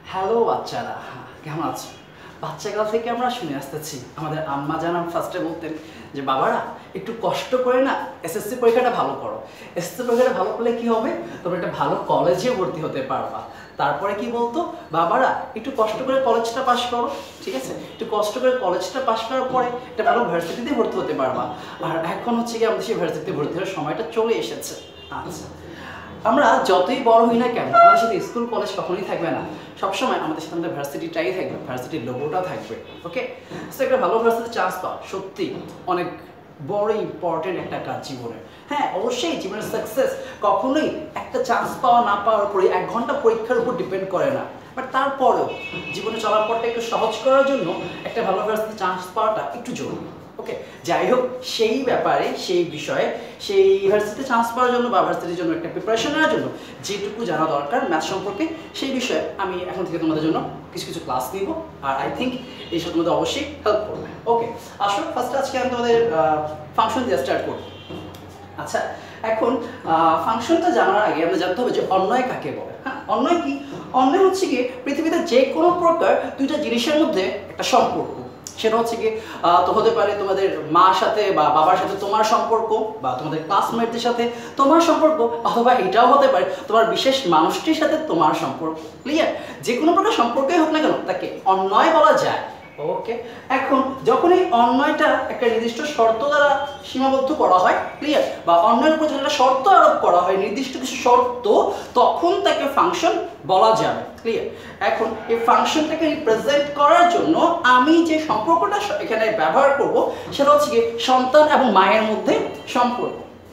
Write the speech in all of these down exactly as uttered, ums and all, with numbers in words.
Hello বাচ্চারা, কেমন আছো? বাচ্চাকাল থেকে আমরা শুনে আসতেছি, আমাদের আম্মা জানাম ফার্স্টে বলতেন যে বাবারা একটু কষ্ট করে না এসএসসি পরীক্ষাটা ভালো করো। এসএসসি পরীক্ষাটা ভালো করলে কি হবে, তোমরা একটা ভালো কলেজে ভর্তি হতে পারবা। তারপরে কি বলতো, বাবারা একটু কষ্ট করে কলেজটা পাশ করো, ঠিক আছে? একটু কষ্ট করে কলেজটা পাশ করার পরে একটা ভালো ভার্সিটিতে ভর্তি হতে পারবা। আর এখন হচ্ছে কি আমাদের সেই ভার্সিটিতে ভর্তি হওয়ার সময়টা চলে এসেছে। আচ্ছা, আমরা যতই বড় হই না কেন, আমাদের সাথে স্কুল কলেজ কখনোই থাকবে না। সবসময় আমাদের সাথে আমাদের ভার্সিটিটাই থাকবে, ভার্সিটির লোগোটা থাকবে। ওকে, সো একটা ভালো ভার্সিটিতে চান্স পাওয়া সত্যি অনেক বড় ইম্পর্টেন্ট একটা কাজ জীবনে। হ্যাঁ, অবশ্যই জীবনের সাকসেস কখনোই একটা চান্স পাওয়া না পাওয়ার উপরে এক ঘন্টা পরীক্ষার উপর ডিপেন্ড করে না। বাট তারপরেও জীবনে চলার পরটা একটু সহজ করার জন্য একটা ভালো ভার্সিটিতে চান্স পাওয়াটা একটু জরুরি। ওকে, যাই হোক, সেই ব্যাপারে সেই বিষয়ে সেই ইউনিভার্সিটিতে চান্স পাওয়ার জন্য বা ভার্সিটির জন্য একটা প্রিপারেশন নেওয়ার জন্য যেটুকু জানা দরকার ম্যাথ সম্পর্কে, সেই বিষয়ে আমি এখন থেকে তোমাদের জন্য কিছু কিছু ক্লাস নিব। আর আই থিঙ্ক এইসব তোমাদের অবশ্যই হেল্প করবে। ওকে, আসো ফার্স্টে আজকে আমি তোমাদের ফাংশন দিয়ে স্টার্ট করব। আচ্ছা, এখন ফাংশনটা জানার আগে আমরা জানতে হবে যে অন্যয় কাকে বলে। হ্যাঁ, অন্যয় কি? অন্যয় হচ্ছে কি পৃথিবীতে যে কোনো প্রকার দুইটা জিনিসের মধ্যে একটা সম্পর্ক। সেটা হচ্ছে কি তো হতে পারে তোমাদের মার সাথে বা বাবার সাথে তোমার সম্পর্ক, বা তোমাদের ক্লাসমেটদের সাথে তোমার সম্পর্ক, অথবা এটাও হতে পারে তোমার বিশেষ মানুষটির সাথে তোমার সম্পর্ক। ক্লিয়ার? যে কোনো প্রকার সম্পর্কই হোক না কেন তাকে অন্যয় বলা যায়। ওকে, এখন যখন এই অন্যয়টা একটা নির্দিষ্ট শর্ত দ্বারা সীমাবদ্ধ করা হয়, ক্লিয়ার, বা অন্যের উপর যখন একটা শর্ত আরোপ করা হয়, নির্দিষ্ট কিছু শর্ত, তখন তাকে ফাংশন বলা যাবে। ক্লিয়ার? এখন এই ফাংশনটাকে রিপ্রেজেন্ট করার জন্য আমি যে সম্পর্কটা এখানে ব্যবহার করব সেটা হচ্ছে কি সন্তান এবং মায়ের মধ্যে সম্পর্ক।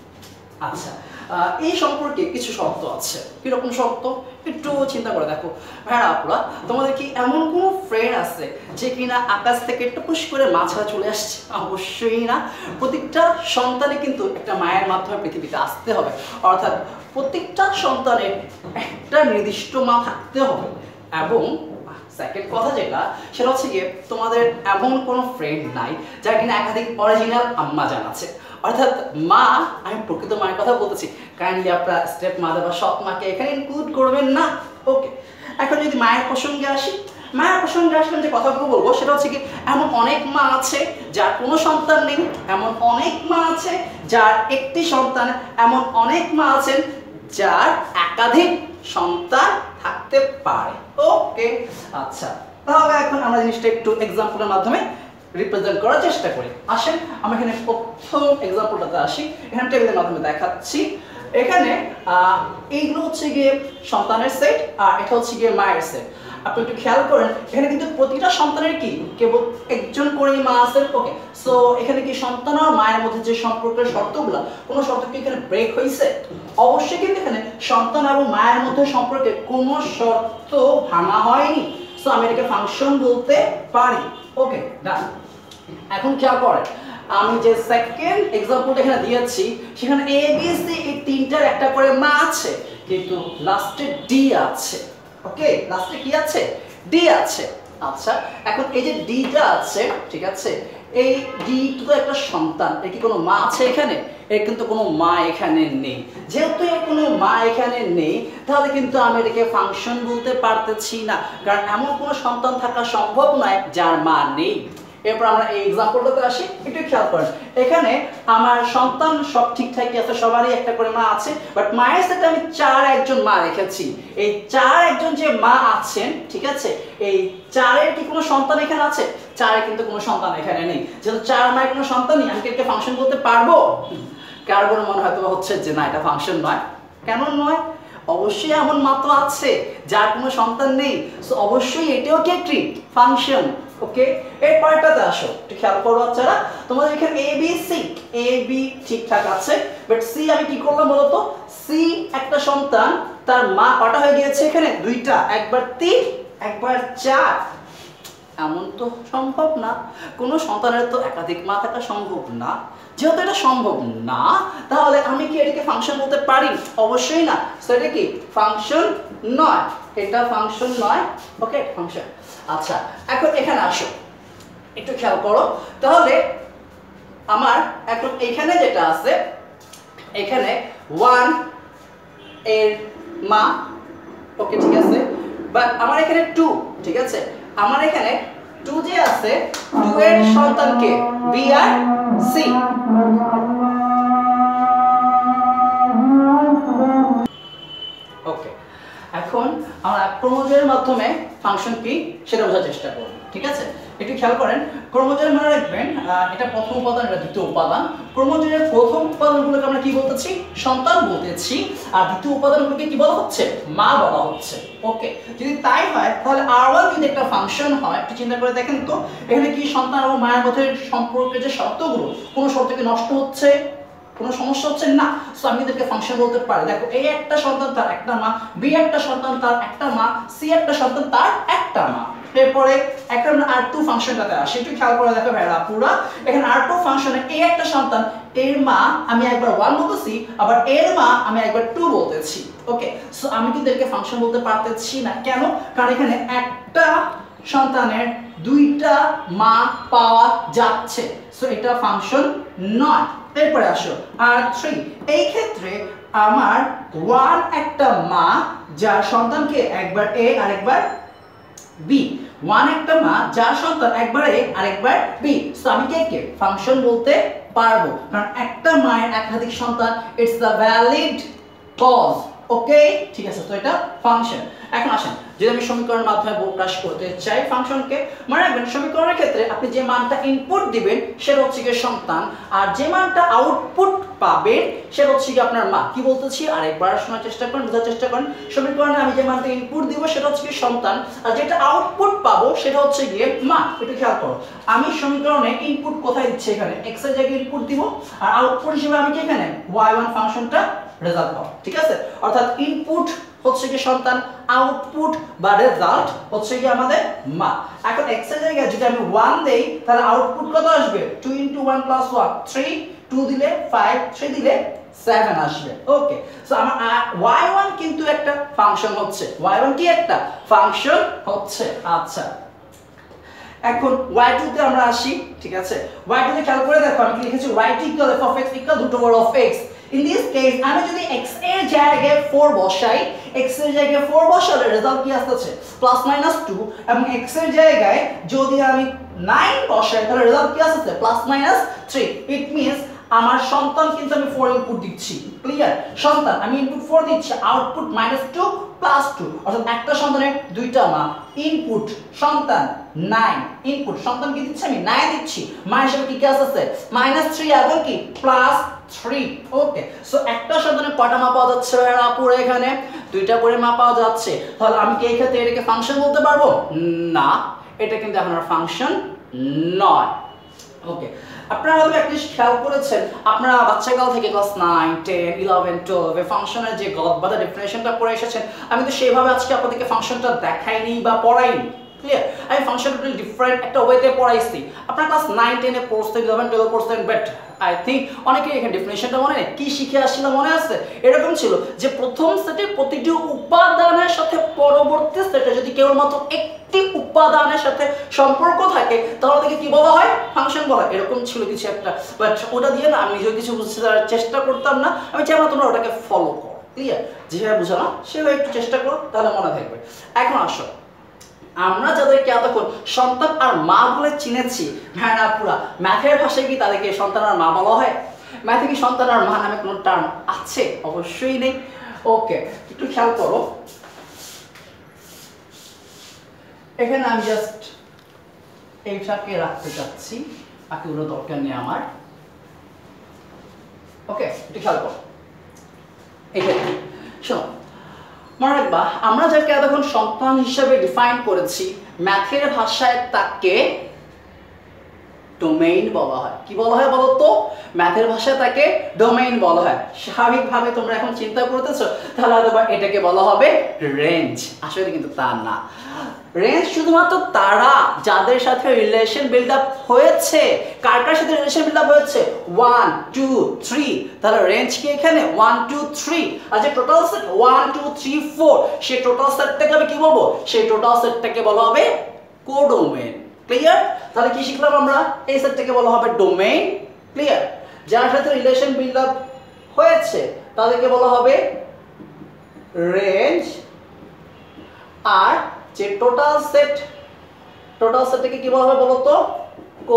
আচ্ছা, এই সম্পর্কে কিছু শর্ত আছে। কিরকম শর্ত একটু চিন্তা করে দেখো। ভাইরা আপুরা, তোমাদের কি এমন কোনো ফ্রেন্ড আছে যে কিনা আকাশ থেকে টুকুস করে মাছরা চলে আসছে? অবশ্যই না। প্রত্যেকটা সন্তানে কিন্তু একটা মায়ের মাধ্যমে পৃথিবীতে আসতে হবে, অর্থাৎ প্রত্যেকটা সন্তানের একটা নির্দিষ্ট মা থাকতে হবে। এবং সেকেন্ড কথা যেটা, সেটা হচ্ছে গিয়ে তোমাদের এমন কোনো ফ্রেন্ড নাই যার কিনা একাধিক অরিজিনাল আম্মা জান আছে। অর্থাৎ মা, আমি প্রকৃত মায়ের কথা বলতেছি, কাইন্ডলি আপনার স্টেপ মাদার বা সৎ মাকে এখানে ইনক্লুড করবেন না। ওকে, এখন যদি মায়ের প্রসঙ্গে আসি, মায়ের প্রসঙ্গে আসলে যে কথাগুলো বলবো সেটা হচ্ছে কি এমন অনেক মা আছে যার কোনো সন্তান নেই, এমন অনেক মা আছে যার একটি সন্তান, এমন অনেক মা আছেন যার একাধিক সন্তান থাকতে পারে। ওকে, আচ্ছা, তাহলে এখন আমরা জিনিসটা একটু এক্সাম্পলের মাধ্যমে রিপ্রেজেন্ট করার চেষ্টা করি। আসেন আমরা এখানে প্রথম এক্সাম্পলটাতে আসি। এখানে টেবিলের মাধ্যমে দেখাচ্ছি। এখানে এইগুলো হচ্ছে গিয়ে সন্তানের সেট, আর এটা হচ্ছে গিয়ে মায়ের সেট। আপনি একটু খেয়াল করেন, এখানে কিন্তু প্রতিটা সন্তানের কি কেবল একজন করেই মা আছেন। ওকে, সো এখানে কি সন্তান আর মায়ের মধ্যে যে সম্পর্কের শর্তগুলো, কোনো শর্ত কি এখানে ব্রেক হয়েছে? অবশ্যই কিন্তু এখানে সন্তান এবং মায়ের মধ্যে সম্পর্কে কোনো শর্ত ভাঙা হয়নি। সো আমি এটাকে ফাংশন বলতে পারি। ওকে, ডান। এখন খেয়াল করেন, আমি যে সেকেন্ড এক্সাম্পলটা এখানে দিয়েছি সেখানে এ বি সি এই তিনটার একটা করে মা আছে, কিন্তু লাস্টে ডি আছে। ওকে, লাস্টে কি আছে? ডি আছে। আচ্ছা, এখন এই যে ডিটা আছে, ঠিক আছে, এই ডি তো একটা সন্তান, এর কি কোনো মা আছে এখানে? এর কিন্তু কোনো মা এখানে নেই। যেহেতু এর কোনো মা এখানে নেই, তাহলে কিন্তু আমি এটাকে ফাংশন বলতে পারতেছি না, কারণ এমন কোনো সন্তান থাকা সম্ভব নয় যার মা নেই। এরপর আমরা এই এক্সাম্পলটাতে আসি, একটু খেয়াল করেন। এখানে আমার সন্তান সব ঠিকঠাকই আছে, সবারই একটা করে মা আছে, বাট মায়ের সাথে আমি চার একজন মা রেখেছি। এই চার একজন যে মা আছেন, ঠিক আছে, এই চারের কি কোনো সন্তান এখানে আছে? চারের কিন্তু কোনো সন্তান এখানে নেই। যেহেতু চার মায়ের কোনো সন্তান নেই, আমি কি একটা ফাংশন বলতে পারবো? কার কোনো মনে হয়তো হচ্ছে যে না, এটা ফাংশন নয়। কেন নয়? অবশ্যই এমন মা তো আছে যার কোনো সন্তান নেই, সো অবশ্যই এটাও কি একটি ফাংশন। ওকে, এর পরেরটাতে আসো, একটু খেয়াল করো বাচ্চারা। তোমাদের এখানে A B C, A B ঠিকঠাক আছে, বাট সি আমি কি করলাম বলতো? সি একটা সন্তান, তার মা কটা হয়ে গিয়েছে এখানে? দুইটা, একবার তিন একবার চার। এমন তো সম্ভব না, কোনো সন্তানের তো একাধিক মা থাকা সম্ভব না। যেহেতু এটা সম্ভব না, তাহলে আমি কি এটাকে ফাংশন বলতে পারি? অবশ্যই না। সো এটা কি ফাংশন নয়, এটা ফাংশন নয়। Okay, function. আচ্ছা, এখন এখানে আসো, একটু খেয়াল করো। তাহলে আমার এখন এখানে যেটা আছে, এখানে ওয়ান এর মা, ওকে ঠিক আছে, বাট আমার এখানে টু, ঠিক আছে, আমার এখানে টু যে আছে, টু এর সন্তান কে? বি আর সি। ওকে, এখন আমরা ক্রোমোজোমের মাধ্যমে ফাংশন কি সেটা বোঝার চেষ্টা করব, ঠিক আছে? একটু খেয়াল করেন, ক্রোমোজোম মনে রাখবেন এটা প্রথম উপাদান, এটা দ্বিতীয় উপাদান। ক্রোমোজোমের প্রথম উপাদানগুলোকে আমরা কি বলতেছি? সন্তান বলতেছি, আর দ্বিতীয় উপাদানগুলোকে কি বলা হচ্ছে? মা বলা হচ্ছে। ওকে, যদি তাই হয় তাহলে আর ওয়ান যদি একটা ফাংশন হয়, একটু চিন্তা করে দেখেন তো, এখানে কি সন্তান এবং মায়ের মধ্যে সম্পর্কের যে শর্তগুলো, কোনো শর্ত কি নষ্ট হচ্ছে? কোনো সমস্যা হচ্ছে না। সো আমি এদেরকে ফাংশন বলতে পারি। দেখো, এ একটা সন্তান তার একটা মা, বি একটা সন্তান তার একটা মা, সি একটা সন্তান তার একটা মা। এরপরে একটা আমরা আর টু ফাংশনটাতে আসি, একটু খেয়াল করে দেখো ভাইরা পুরা, এখানে আর টু ফাংশনে এ একটা সন্তান, এর মা আমি একবার ওয়ান বলতেছি, আবার এর মা আমি একবার টু বলতেছি। ওকে, সো আমি কিন্তু এদেরকে ফাংশন বলতে পারতেছি না। কেন? কারণ এখানে একটা সন্তানের দুইটা মা পাওয়া যাচ্ছে, সো এটা ফাংশন নয়। এরপরে আসো আর থ্রি, এই ক্ষেত্রে আমার ওয়ান একটা মা যার সন্তানকে একবার এ আর একবার বি, ওয়ান একটা মা যার সন্তান একবার এ আর একবার বি। সো আমি কে কে ফাংশন বলতে পারবো, কারণ একটা মায়ের একাধিক সন্তান, it's the valid cause. Okay, ঠিক আছে, তো এটা ফাংশন। এখন আসেন, যদি আমি সমীকরণের মাধ্যমে প্রকাশ করতে চাই ফাংশনকে, মনে রাখবেন সমীকরণের ক্ষেত্রে আপনি যে মানটা ইনপুট দিবেন সেটা হচ্ছে গিয়ে সন্তান, আর যে মানটা আউটপুট পাবেন সেটা হচ্ছে গিয়ে আপনার মা। কি বলতেছি আরেকবার শোনার চেষ্টা করেন, বোঝার চেষ্টা করেন। সমীকরণে আমি যে মানটা ইনপুট দিব সেটা হচ্ছে গিয়ে সন্তান, আর যেটা আউটপুট পাবো সেটা হচ্ছে গিয়ে মা। একটু খেয়াল করো, আমি সমীকরণে ইনপুট কোথায় দিচ্ছি? এখানে এক্স এর জায়গায় ইনপুট দিব, আর আউটপুট হিসেবে আমি কি এখানে ওয়াই ওয়ান ফাংশনটা রেজাল্ট পাবো, ঠিক আছে? অর্থাৎ ইনপুট হচ্ছে কি সন্তান, আউটপুট বা রেজাল্ট হচ্ছে কি আমাদের মা। এখন x এর জায়গায় যদি আমি ওয়ান দেই তাহলে আউটপুট কত আসবে? Two into one plus one, three, two দিলে ফাইভ, থ্রি দিলে সেভেন আসবে। ওকে, সো আমার ওয়াই ওয়ান কিন্তু একটা ফাংশন হচ্ছে, ওয়াই ওয়ান কি একটা ফাংশন হচ্ছে। আচ্ছা, এখন ওয়াই টু তে আমরা আসি, ঠিক আছে? ওয়াই টু তে খেয়াল করে দেখো আমি কি লিখেছি? Y two equal F of X equal root over of X. In this case আমি যদি x এর জায়গায় ফোর বসাই, x এর জায়গায় ফোর বসালে রেজাল্ট কি আসছে? প্লাস মাইনাস টু, এবং x এর জায়গায় যদি আমি নাইন বসাই তাহলে রেজাল্ট কি আসছে? Plus minus three. It means আমার সন্তান কিন্তু আমি ফোর ইনপুট দিচ্ছি, ক্লিয়ার? সন্তান আমি ইনপুট ফোর দিচ্ছি, output minus two plus two, অর্থাৎ একটা সন্তানের দুইটা মা। ইনপুট সন্তান নাইন, ইনপুট সন্তান কি দিচ্ছি? আমি নাইন দিচ্ছি, মা হিসেবে কি কি আসছে? মাইনাস থ্রি এবং কি প্লাস থ্রি। ওকে, সো একটা সন্তানের কয়টা মা পাওয়া যাচ্ছে পুরো? এখানে দুইটা করে মা পাওয়া যাচ্ছে। তাহলে আমি কি এই ক্ষেত্রে এটাকে ফাংশন বলতে পারবো? না, এটা কিন্তু এখন আর ফাংশন নয়। ওকে, আপনারা হয়তো একটা জিনিস খেয়াল করেছেন, আপনারা বাচ্চাকাল থেকে class nine, ten, eleven, twelve এ ফাংশনের যে গদবাদা ডেফিনেশনটা পড়ে এসেছেন, আমি তো সেভাবে আজকে আপনাদেরকে ফাংশনটা দেখাইনি বা পড়াইনি, ক্লিয়ার? আমি ফাংশনটা ডিফারেন্ট একটা ওয়েতে পড়াইছি। আপনারা ক্লাস নাইন, টেন এ পড়ছেন, ইলেভেন, টুয়েলভ পড়ছেন, বাট আই থিঙ্ক অনেকেই এখানে ডেফিনেশনটা মনে নেই। কি শিখে আসছিল মনে আছে? এরকম ছিল যে প্রথম সেটের প্রতিটি উপাদানের সাথে পরবর্তী সেটে যদি কেবলমাত্র একটি উপাদানের সাথে সম্পর্ক থাকে তাহলে তাকে কি বলা হয়? ফাংশন বলা হয়। এরকম ছিল কিছু একটা, বাট ওটা দিয়ে না আমি নিজেও কিছু বুঝতে চেষ্টা করতাম না। আমি চাই না তোমরা ওটাকে ফলো করো, ক্লিয়ার? যেভাবে বুঝানো সেভাবে একটু চেষ্টা করো, তাহলে মনে থাকবে। এখন আসো, আমরা যাদেরকে এতক্ষণ সন্তান আর মা বলে চিনেছি, ভ্যানা পুরা ম্যাথের ভাষায় কি তাদেরকে সন্তান আর মা বলা হয়? ম্যাথে কি সন্তান আর মা নামে কোনো টার্ম আছে? অবশ্যই নেই। ওকে, একটু খেয়াল করো, এখানে আমি জাস্ট এইটাকে রাখতে চাচ্ছি, বাকি ওগুলো দরকার নেই আমার। ওকে, একটু খেয়াল করো, এখানে শোনো, মনে রাখবা আমরা যাকে এতক্ষণ সন্তান হিসেবে ডিফাইন করেছি, ম্যাথের ভাষায় তাকে ডোমেইন বলা হয়। কি বলা হয় বলো তো? ম্যাথের ভাষায় তাকে ডোমেইন বলা হয়। স্বাভাবিকভাবে তোমরা এখন চিন্তা করতেছো তাহলে হয়তো এটাকে বলা হবে রেঞ্জ। আসলে কিন্তু তা না। রেঞ্জ শুধুমাত্র তারা যাদের সাথে রিলেশন বিল্ড আপ হয়েছে। কার কার সাথে রিলেশন বিল্ড আপ হয়েছে? One, two, three. তাহলে রেঞ্জ কি এখানে? One, two, three. আর যে total set one, two, three, four, সেই টোটাল সেটটাকে আমি কি বলবো? সেই টোটাল সেটটাকে বলা হবে কোডোমেইন। ক্লিয়ার? তাহলে কি শিখলাম আমরা? এই সেটটাকে বলা হবে ডোমেইন। ক্লিয়ার? যার সাথে রিলেশন বিল্ড আপ হয়েছে তাদেরকে বলা হবে রেঞ্জ, আর যে টোটাল সেট টোটাল সেটটাকে কি বলা হবে বলো তো কো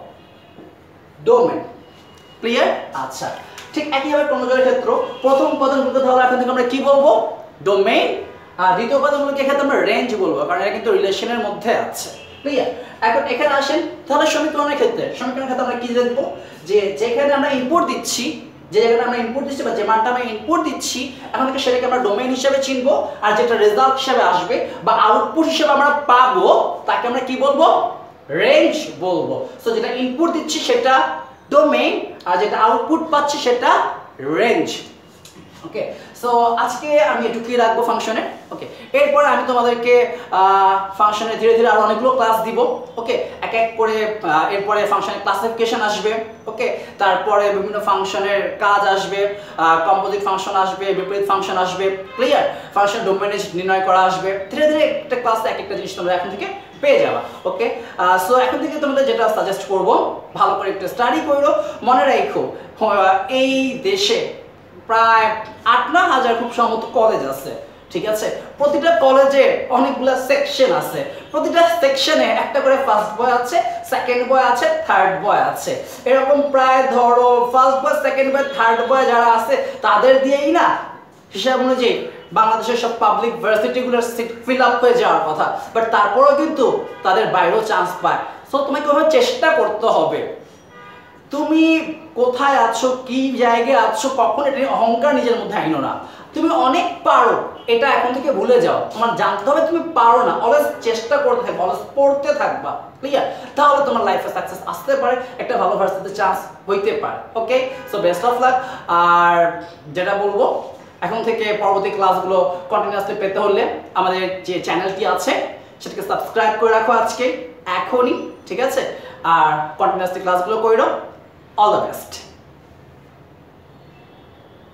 ডোমেন ক্লিয়ার আচ্ছা ঠিক একইভাবে ক্রমজোড়ের ক্ষেত্র প্রথম উপাদানগুলোকে তাহলে এখন থেকে আমরা কি বলবো ডোমেইন আর দ্বিতীয় উপাদানগুলোকে এখানে আমরা রেঞ্জ বলবো কারণ এটা কিন্তু রিলেশনের মধ্যে আছে ক্লিয়ার এখন এখানে আসেন তাহলে সমীকরণের ক্ষেত্রে সমীকরণের ক্ষেত্রে আমরা কি দেখবো যে যেখানে আমরা ইনপুট দিচ্ছি যে জায়গাটা আমরা ইনপুট দিচ্ছি বা যে মানটা আমরা ইনপুট দিচ্ছি এখন থেকে সেটাকে আমরা ডোমেইন হিসেবে চিনবো আর যেটা রেজাল্ট হিসেবে আসবে বা আউটপুট হিসেবে আমরা পাবো তাকে আমরা কি বলবো রেঞ্জ বলবো সো যেটা ইনপুট দিচ্ছি সেটা ডোমেইন আর যেটা আউটপুট পাচ্ছি সেটা রেঞ্জ ওকে সো আজকে আমি এটুকুই রাখবো ফাংশনে ওকে এরপরে আমি তোমাদেরকে ফাংশনে ধীরে ধীরে আরো অনেকগুলো ক্লাস দিব ওকে এক এক করে এরপরে ফাংশনের ক্লাসিফিকেশন আসবে ওকে তারপরে বিভিন্ন ফাংশনের কাজ আসবে কম্পোজিট ফাংশন আসবে বিপরীত ফাংশন আসবে ক্লিয়ার ফাংশন ডোমেইন নির্ণয় করা আসবে ধীরে ধীরে একটা ক্লাসে এক একটা জিনিস তোমরা এখন থেকে পেয়ে যাবা ওকে সো এখন থেকে তোমাদের যেটা সাজেস্ট করব ভালো করে একটু স্টাডি করো মনে রাখো এই দেশে প্রায় আট ন হাজার খুব সম্ভবত কলেজ আছে ঠিক আছে প্রতিটা কলেজে অনেকগুলো সেকশন আছে প্রতিটা সেকশনে একটা করে ফার্স্ট বয় আছে সেকেন্ড বয় আছে থার্ড বয় আছে এরকম প্রায় ধরো first boy second boy third boy যারা আছে তাদের দিয়েই না হিসাব অনুযায়ী বাংলাদেশের সব পাবলিক ভার্সিটিগুলোর সিট ফিল আপ হয়ে যাওয়ার কথা বাট তারপরেও কিন্তু তাদের বাইরেও চান্স পায় সো তোমাকে ওভাবে চেষ্টা করতে হবে তুমি কোথায় আছো কি জায়গায় আছো কখন এটা অহংকার নিজের মধ্যে আইনো না তুমি অনেক পারো এটা এখন থেকে ভুলে যাও তোমার জানতে হবে তুমি পারো না অলওয়েজ চেষ্টা করতে থাকবা অলওয়েজ পড়তে থাকবা ক্লিয়ার তাহলে তোমার লাইফে সাকসেস আসতে পারে একটা ভালো ভার্সিটিতে চান্স হইতে পারে okay so best of luck আর যেটা বলবো এখন থেকে পরবর্তী ক্লাসগুলো কন্টিনিউয়াসলি পেতে হলে আমাদের যে চ্যানেলটি আছে সেটাকে সাবস্ক্রাইব করে রাখো আজকে এখনই ঠিক আছে আর কন্টিনিউয়াসলি ক্লাসগুলো করো অল দ্য বেস্ট